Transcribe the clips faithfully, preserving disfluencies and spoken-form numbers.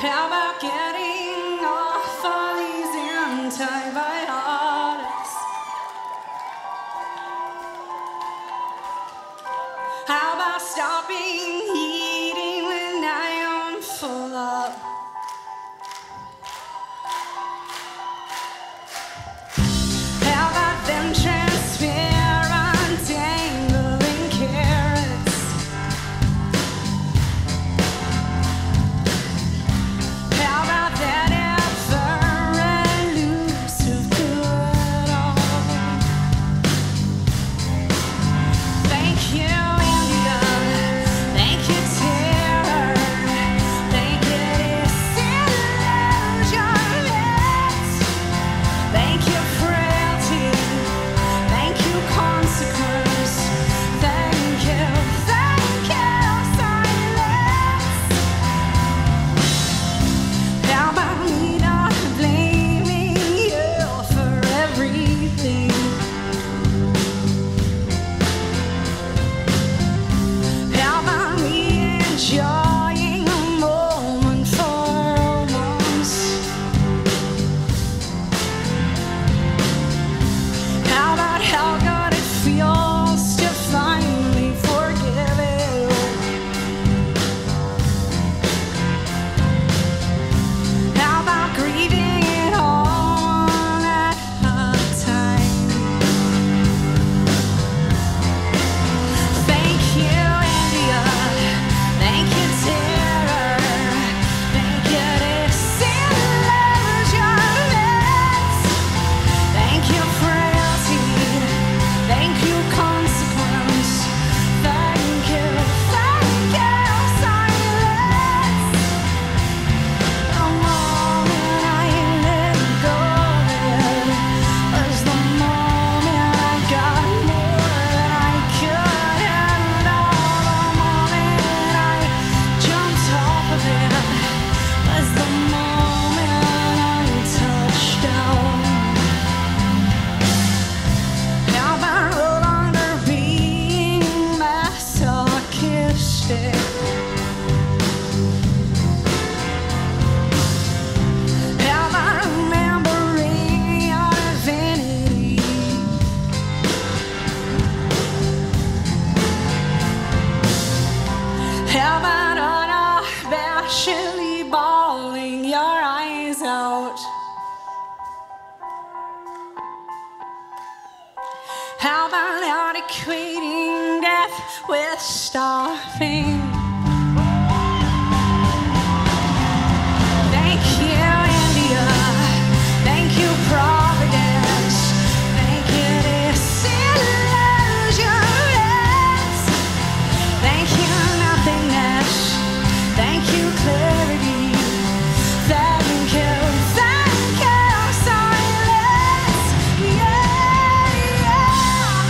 How about getting off all these antibiotics? How about stopping eating when I am full up? How about them transparent dangling carrots? How about that ever elusive good-all? Thank you, India. Thank you, terror. Thank you, disillusionment. Thank you, frailty. Thank you, consequence. Thank you, thank you, silence. How about me not blaming you for everything? How about me enjoying a moment for once? How about how good it feels to finally forgive you? How about grieving it all at a time? Thank you, India. Thank you, terror. Thank you, disillusionment. Thank you, frailty. Thank you, consequence. Thank you, thank you, silence. The moment I let go of it was the moment I got more than I could handle. The moment I jumped off of it was the moment I touched down. How about no longer being masochistic? How about remembering your divinity? How about unabashedly bawling your eyes out? How about not equating death with stopping? Thank you, India. Thank you, Providence. Thank you, disillusionment. Thank you, nothingness. Thank you, clarity. Thank you, thank you, silence. Yeah, yeah.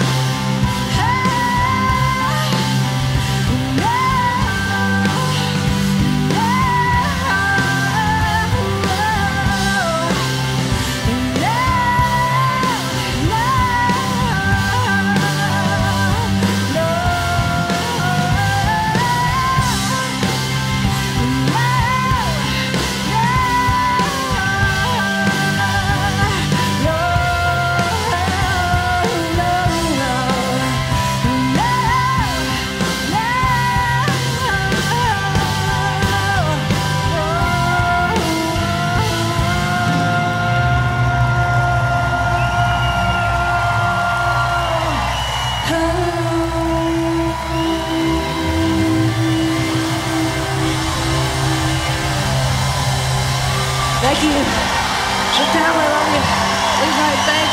Thank you. Je t'aime, I love you. Good night, thank you.